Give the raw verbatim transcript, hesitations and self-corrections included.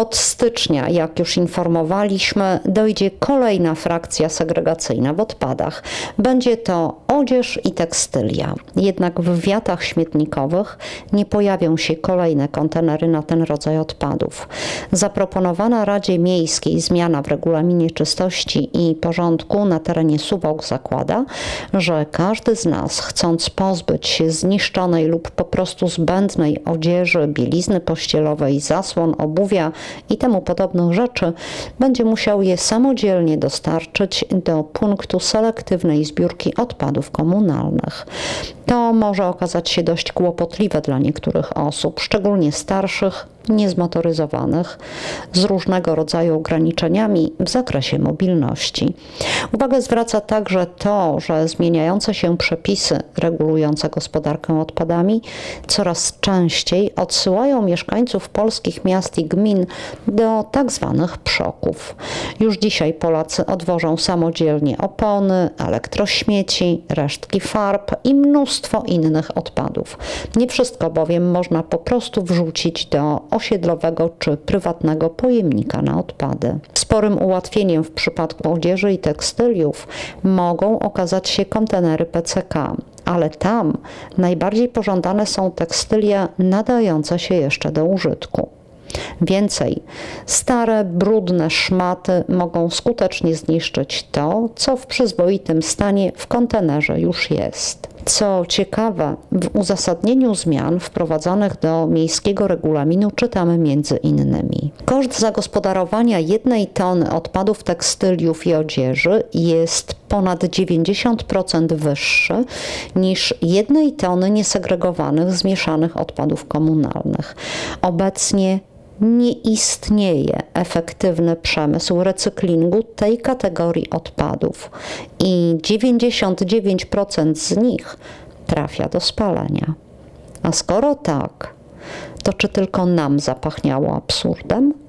Od stycznia, jak już informowaliśmy, dojdzie kolejna frakcja segregacyjna w odpadach. Będzie to odzież i tekstylia. Jednak w wiatach śmietnikowych nie pojawią się kolejne kontenery na ten rodzaj odpadów. Zaproponowana Radzie Miejskiej zmiana w regulaminie czystości i porządku na terenie Suwałk zakłada, że każdy z nas, chcąc pozbyć się zniszczonej lub po prostu zbędnej odzieży, bielizny pościelowej, zasłon, obuwia i temu podobnych rzeczy, będzie musiał je samodzielnie dostarczyć do punktu selektywnej zbiórki odpadów komunalnych. To może okazać się dość kłopotliwe dla niektórych osób, szczególnie starszych, niezmotoryzowanych, z różnego rodzaju ograniczeniami w zakresie mobilności. Uwagę zwraca także to, że zmieniające się przepisy regulujące gospodarkę odpadami coraz częściej odsyłają mieszkańców polskich miast i gmin do tak zwanych przoków. Już dzisiaj Polacy odwożą samodzielnie opony, elektrośmieci, resztki farb i mnóstwo innych odpadów. Nie wszystko bowiem można po prostu wrzucić do osiedlowego czy prywatnego pojemnika na odpady. Sporym ułatwieniem w przypadku odzieży i tekstyliów mogą okazać się kontenery P C K, ale tam najbardziej pożądane są tekstylia nadające się jeszcze do użytku. Więcej, stare, brudne szmaty mogą skutecznie zniszczyć to, co w przyzwoitym stanie w kontenerze już jest. Co ciekawe, w uzasadnieniu zmian wprowadzonych do miejskiego regulaminu czytamy między innymi: koszt zagospodarowania jednej tony odpadów tekstyliów i odzieży jest ponad dziewięćdziesiąt procent wyższy niż jednej tony niesegregowanych, zmieszanych odpadów komunalnych. Obecnie nie istnieje efektywny przemysł recyklingu tej kategorii odpadów i dziewięćdziesiąt dziewięć procent z nich trafia do spalenia. A skoro tak, to czy tylko nam zapachniało absurdem?